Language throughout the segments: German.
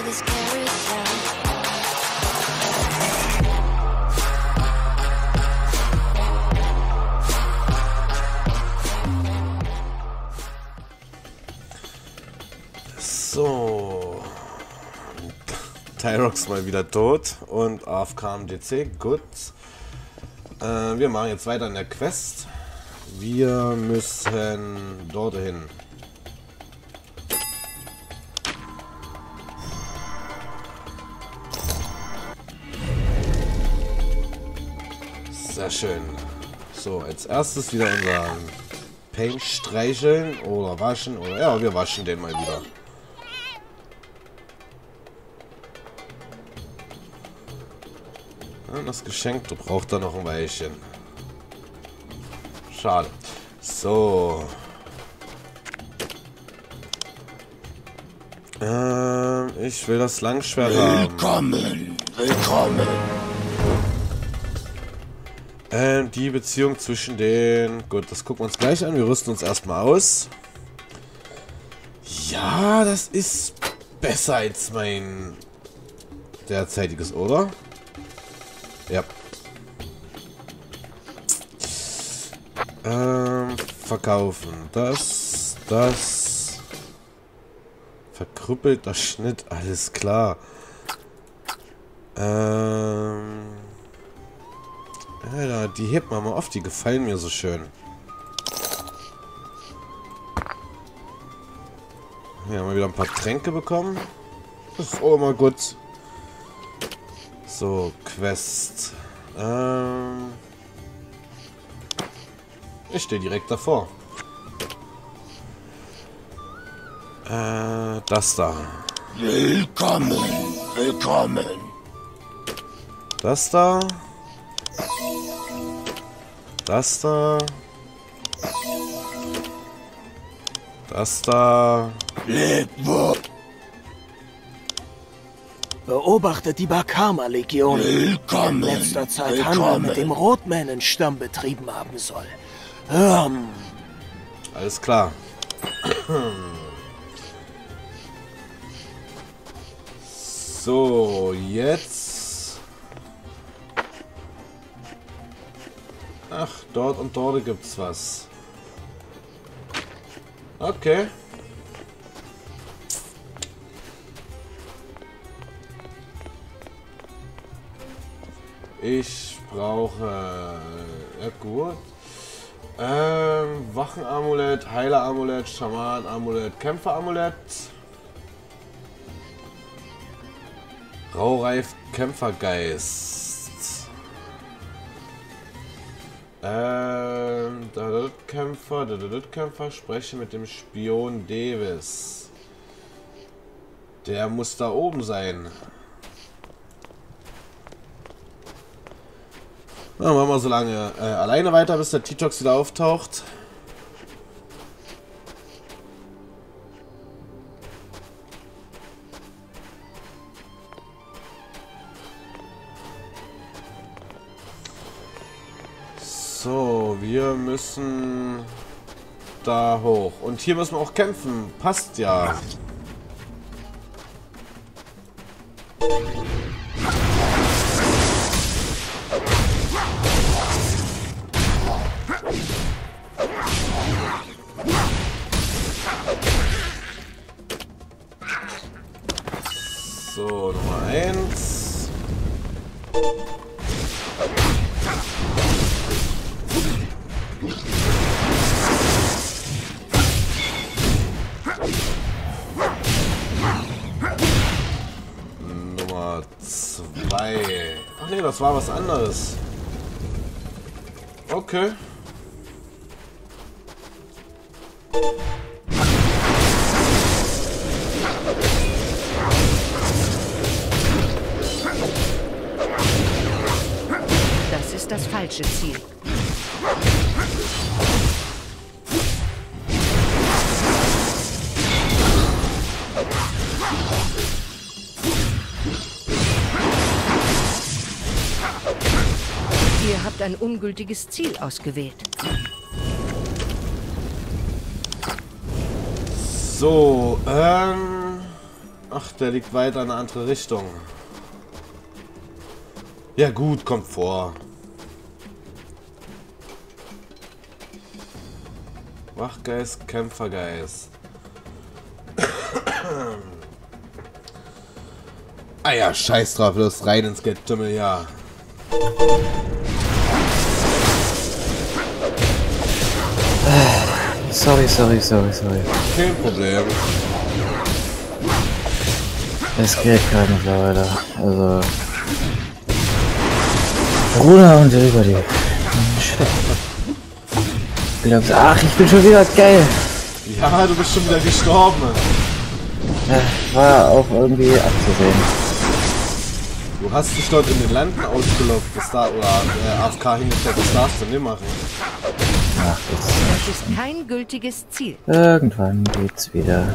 this carousel. So. Tyrox mal wieder tot und AFK am DC. Gut. Wir machen jetzt weiter in der Quest. Wir müssen dorthin. Sehr schön. So, als erstes wieder unseren Paint streicheln oder waschen. Oder ja, wir waschen den mal wieder. Ja, das Geschenk, du brauchst da noch ein Weilchen. Schade. So. Ich will das Langschwert haben. Willkommen, willkommen. Die Beziehung zwischen den... Gut, das gucken wir uns gleich an. Wir rüsten uns erstmal aus. Ja, das ist besser als mein derzeitiges, oder? Ja. Verkaufen. Das. Verkrüppelter Schnitt, alles klar. Alter, die hebt man mal auf, die gefallen mir so schön. Hier haben wir wieder ein paar Tränke bekommen. Das ist auch immer gut. So, Quest. Ich stehe direkt davor. Das da. Willkommen, willkommen. Das da. Das da. Das da. Lebt wohl. Beobachtet die Bakama-Legion, die in Willkommen, letzter Zeit Handel mit dem Rotmännenstamm betrieben haben soll. Alles klar. So, jetzt. Ach, dort und dort gibt's was. Okay. Ich brauche... Ja, gut. Wachenamulett, Heileramulett, Schamanamulett, Kämpferamulett. Raureif Kämpfergeist. Kämpfer, spreche mit dem Spion Davis. Der muss da oben sein. Na, machen wir so lange alleine weiter, bis der T-Tox wieder auftaucht. So, wir müssen da hoch. Und hier müssen wir auch kämpfen. Passt ja. So, Nummer 1. Nummer 2. Ach nee, das war was anderes. Okay. Das ist das falsche Ziel. Ihr habt ein ungültiges Ziel ausgewählt. So, Ach, der liegt weiter in eine andere Richtung. Ja gut, kommt vor. Wachgeist, Kämpfergeist. Ah ja, scheiß drauf, los rein ins Getümmel, ja. Sorry. Kein Problem. Es geht gerade nicht weiter. Also. Bruder und über die. Ach, ich bin schon wieder geil. Ja, du bist schon wieder gestorben. War auch irgendwie abzusehen. Du hast dich dort in den Landen ausgelockt, das da oder AFK hingestellt, das darfst du nicht machen. Ach, Das ist kein gültiges Ziel. irgendwann geht's wieder.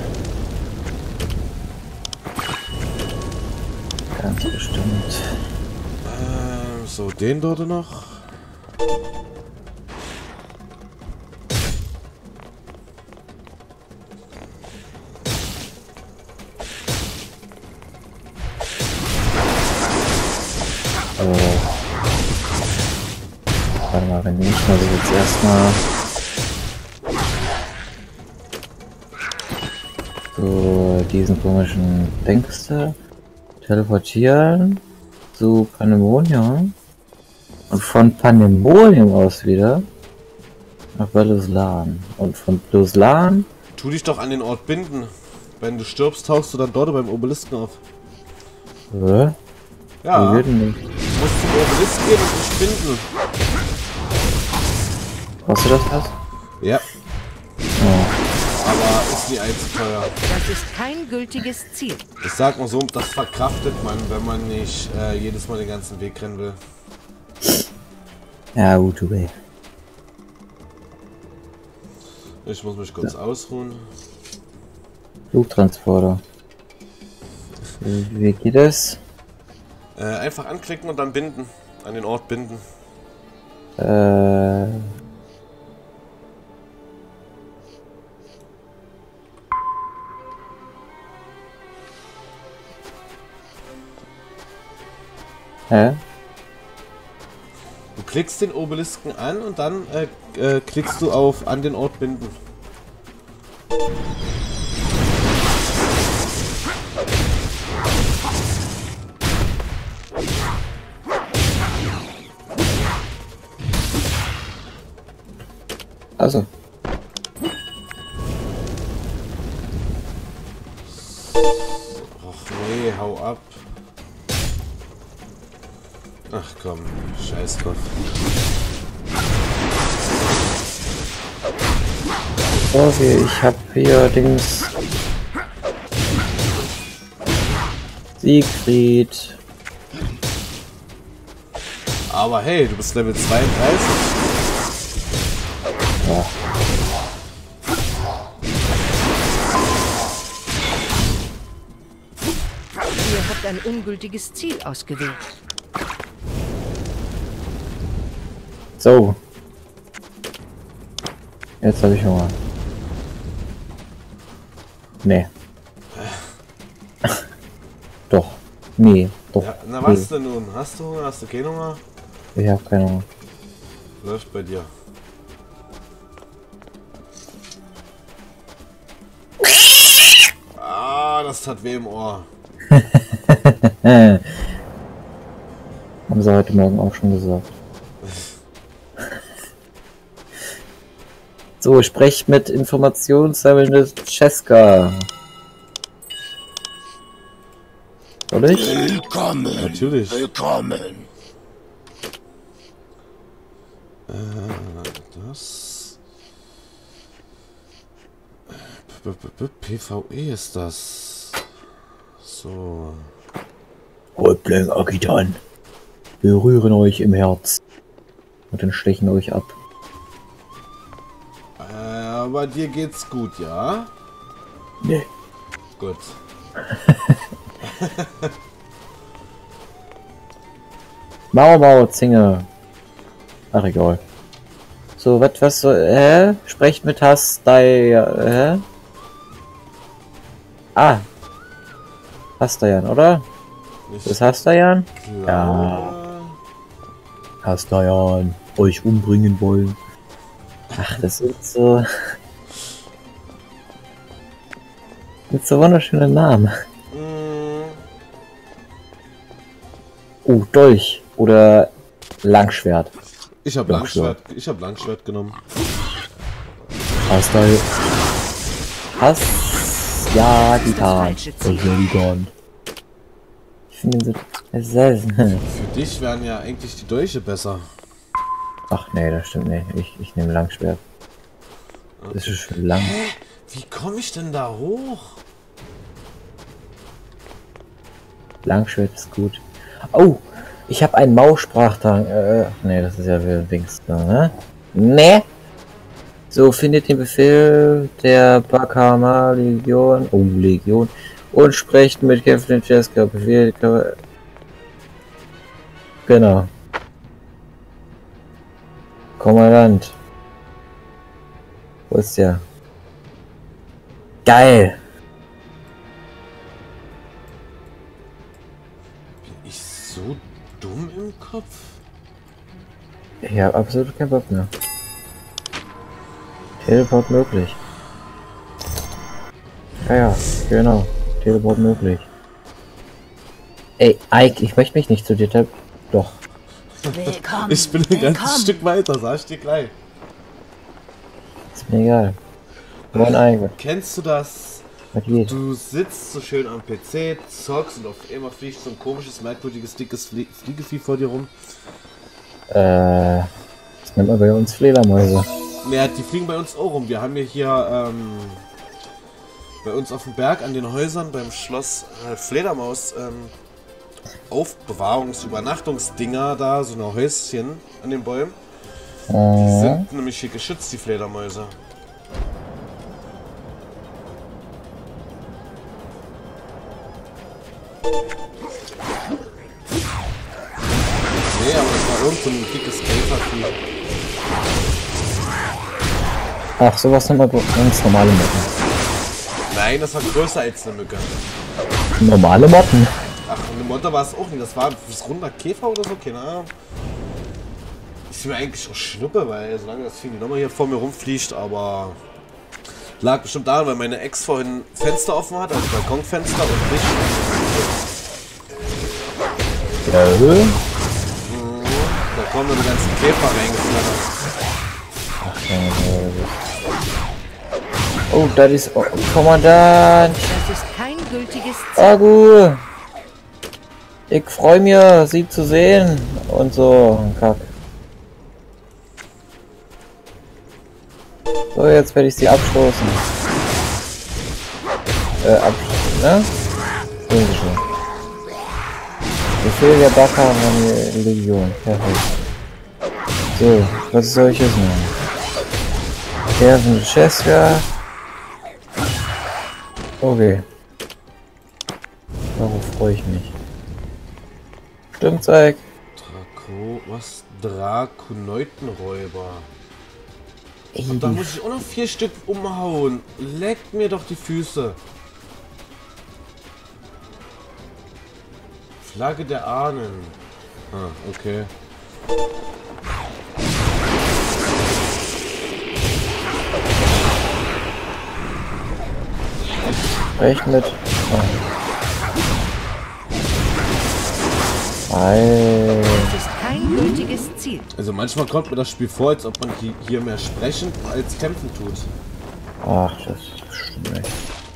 Ganz bestimmt. So, den dort noch. Warte mal, wenn nicht, also jetzt erstmal so diesen komischen Denkste teleportieren zu Pandemonium und von Pandemonium aus wieder nach Beluslan und von Beluslan Tu dich doch an den Ort binden. Wenn du stirbst, tauchst du dann dort beim Obelisken auf. Ja, wie du wird denn das? musst zum Obelisken gehen und dich binden. Kostet das was? Ja, Oh. aber ist nie allzu teuer. Das ist kein gültiges Ziel. Ich sag mal so, das verkraftet man, wenn man nicht jedes Mal den ganzen Weg rennen will. Ja, gut, okay. Ich muss mich kurz ausruhen. Flugtransporter. Wie geht das? Einfach anklicken und dann binden. An den Ort binden. Hä? Du klickst den Obelisken an und dann klickst du auf an den Ort binden. Also. Och nee, hau ab. Ach komm, scheiß drauf. Okay, ich hab hier Dings. Siegfried. Aber hey, du bist Level 32. Ja. Ihr habt ein ungültiges Ziel ausgewählt. So. Jetzt habe ich Hunger. Nee. Doch. Nee. Doch. Ja, na was denn nun? Hast du Hunger? Hast du keinen Hunger? Ich habe keine Hunger. Läuft bei dir. Ah, das tat weh im Ohr. Haben sie heute Morgen auch schon gesagt. So, sprecht mit informationssammelndes Cesca. Soll ich? Willkommen. Natürlich. Willkommen. Das. PvE ist das. So. Häuptling Akitan. Wir rühren euch im Herz. Und dann stechen euch ab. Aber dir geht's gut, ja? Nee. Gut. Mau, Zinge. Ach, egal. So, was, sprecht mit Hastei, Ah. Hastayan, oder? Ich Das Hastayan? glaube, Hastayan, euch umbringen wollen. Ach, das sind so... Mit so wunderschönen Namen. Oh, Dolch. Oder Langschwert. ich habe Langschwert genommen. Hastayan. Ja, die Das Tat. falsche Ziel. Ich finde den so... Sehr... Für dich wären ja eigentlich die Dolche besser. Ach nee, das stimmt nicht. Ich nehme Langschwert. Das ist schon lang. Wie komme ich denn da hoch? Langschwert ist gut. Oh, ich habe einen Maussprachdrang. Nee, das ist ja wieder Dings da, ne? Nee. So, findet den Befehl der Bakama Legion. Oh, Legion. Und sprecht mit Captain Cheska. Befehl. Genau. Kommandant. Wo ist der? Geil. Bin ich so dumm im Kopf? Ich habe absolut keinen Bock mehr. Teleport möglich. Ja, genau. Teleport möglich. Ey, Ike, ich möchte mich nicht zu dir Doch. Willkommen. Ich bin ein ganzes Stück weiter, sag ich dir gleich. Ist mir egal. One Ike. Kennst du das? Was geht? Du sitzt so schön am PC, zockst und auf einmal fliegt so ein komisches, merkwürdiges, dickes Fliegevieh vor dir rum. Das nennt man bei uns Fledermäuse. Ja, die fliegen bei uns auch rum. Wir haben hier bei uns auf dem Berg an den Häusern beim Schloss Fledermaus Aufbewahrungs-Übernachtungsdinger da, so eine Häuschen an den Bäumen. Die sind nämlich hier geschützt, die Fledermäuse. Nee, aber das war irgend so ein dickes Käfervieh. Ach, sowas nennt man ganz normale Motten. Nein, das war größer als eine Mücke. Normale Motten? Ach, eine Motte war es auch nicht. Das war das runder Käfer oder so, keine Ahnung. Ist mir eigentlich auch Schnuppe, weil solange das Vieh nochmal hier vor mir rumfliegt, aber... Lag bestimmt daran, weil meine Ex vorhin Fenster offen hat, also Balkonfenster und Licht. Ja, Da kommen dann die ganzen Käfer reingeflattert. oh, das ist... Oh, Kommandant! Das ist kein gültiges Ziel. Agu! Ich freue mich, sie zu sehen. Und so, Kack. So, jetzt werde ich sie abstoßen. Abstoßen, ne? Sehen Sie schon. Befehl der Bakama-Legion. Perfekt. So, was soll ich jetzt machen? Herven Cheska. Okay. Darauf freue ich mich. Stimmt, Zeig. Drakoneutenräuber. Und da muss ich auch noch 4 Stück umhauen. Leckt mir doch die Füße. Flagge der Ahnen. Ah, okay. Recht mit. Das ist kein gültiges Ziel. Also manchmal kommt mir das Spiel vor, als ob man hier mehr sprechen als kämpfen tut. Ach, das stimmt nicht.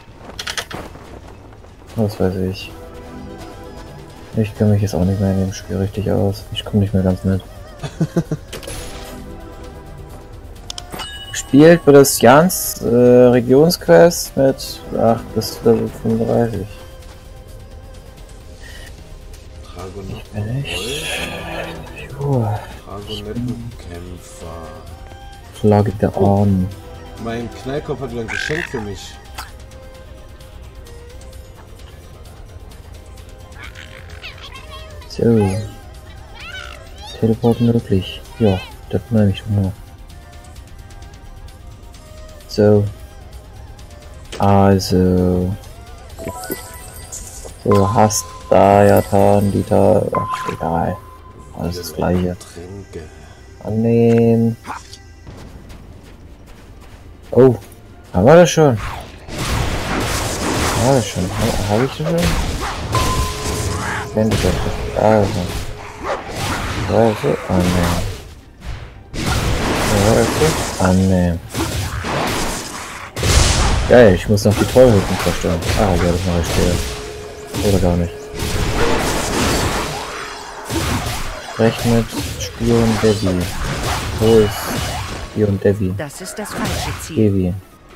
Was weiß ich. Ich kenne mich jetzt auch nicht mehr in dem Spiel richtig aus. Ich komme nicht mehr ganz mit. Spielt wird das Jans Regionsquest mit 8 bis Level 35. Dragonettenkämpfer. Flagge der Ahnen. Mein Knallkopf hat wieder ein Geschenk für mich. So. Teleport möglich. Ja, das meine ich schon mal. So. Also. Du hast da ja Tarn, die da. Ach, egal. Alles das gleiche. Tränke. Annehmen. Oh, haben wir das schon? Habe ich schon. Habe ich das schon? Kennt ich das? Also. Weise annehmen. Weise annehmen. Geil, ich muss noch die Trollhütten zerstören. Ah, ja, das mache ich später. Oder gar nicht. Sprechen mit Spion Devi. Wo ist Spion Devi? Das ist das falsche Ziel. Devi.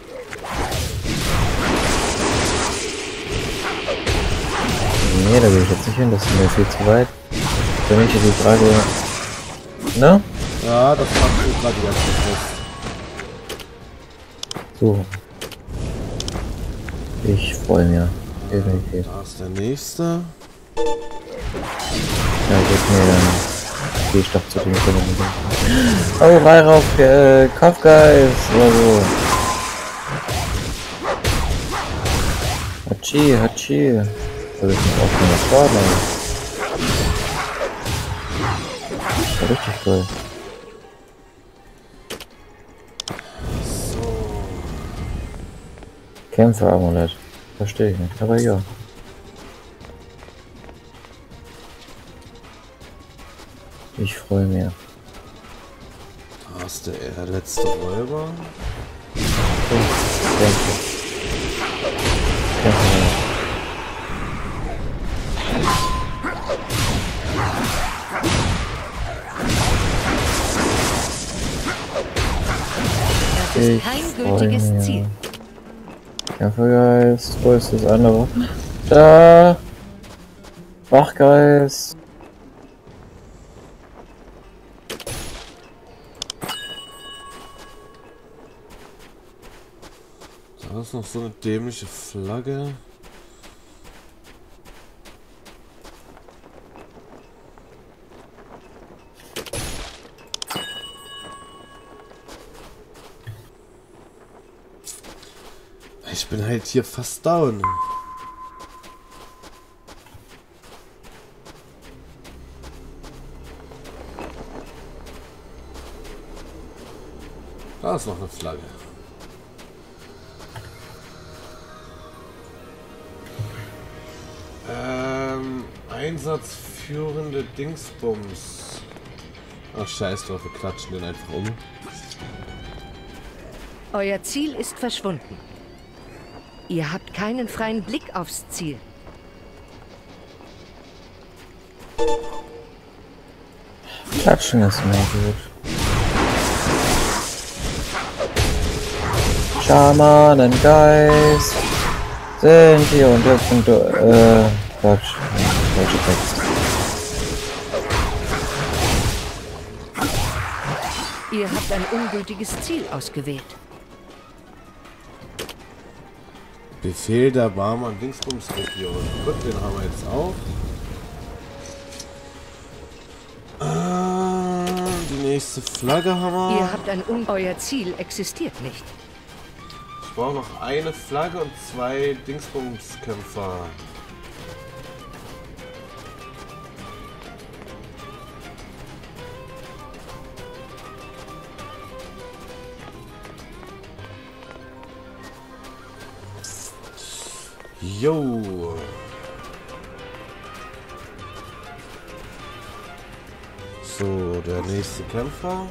Nee, da will ich jetzt nicht hin, das ist mir viel zu weit. Für mich ist die Frage. Ne? Ja, das macht mich gerade die ganze Zeit. So. Ich freue mich. Definitiv. Da ist der nächste. Ja gut, nee, dann gehe ich doch zu den Kunden. Oh, Reirauf, Kaufgeist oder so. Hachi, Hachi. Soll ich nicht aufhören, das war da? Das war richtig toll. Kämpfer-Amulett. Verstehe ich nicht, aber ja. Ich freue mich. Da ist der letzte Räuber. Kämpfer. Das ist kein gültiges Ziel. Kämpfergeist, wo ist das andere? Da! Wachgeist! Da ist noch so eine dämliche Flagge. Ich bin halt hier fast down. Da ist noch eine Flagge. Einsatzführende Dingsbums. Ach scheiß drauf, wir klatschen den einfach um. Euer Ziel ist verschwunden. Ihr habt keinen freien Blick aufs Ziel. Klatschen ist mir gut. Schamanengeist sind hier und dürfen Quatsch. Falscher Text. Ihr habt ein ungültiges Ziel ausgewählt. Befehl der Barmann Dingsbums-Region. Gut, den haben wir jetzt auch. Die nächste Flagge haben wir. Ihr habt euer Ziel existiert nicht. Ich brauche noch eine Flagge und 2 Dingsbums-Kämpfer. Jo. So, der nächste Kämpfer.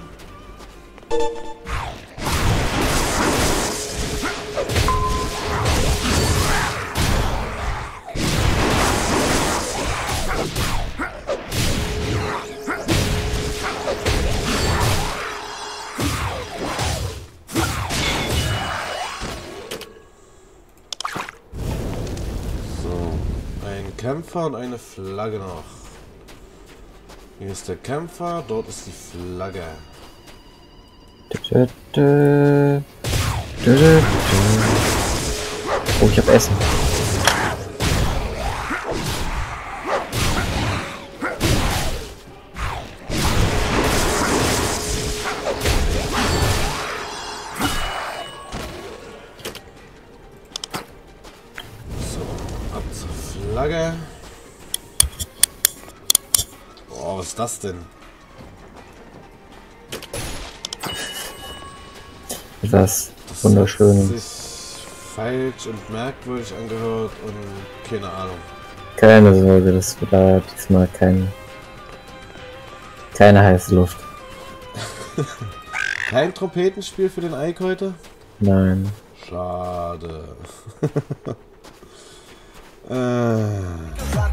Kämpfer und eine Flagge noch. Hier ist der Kämpfer, dort ist die Flagge. Oh, ich hab Essen. Flagge. was ist das denn? Etwas Das wunderschön. hat sich falsch und merkwürdig angehört und keine Ahnung. Keine Sorge, das war diesmal keine heiße Luft. Kein Trompetenspiel für den Ike heute? Nein. Schade.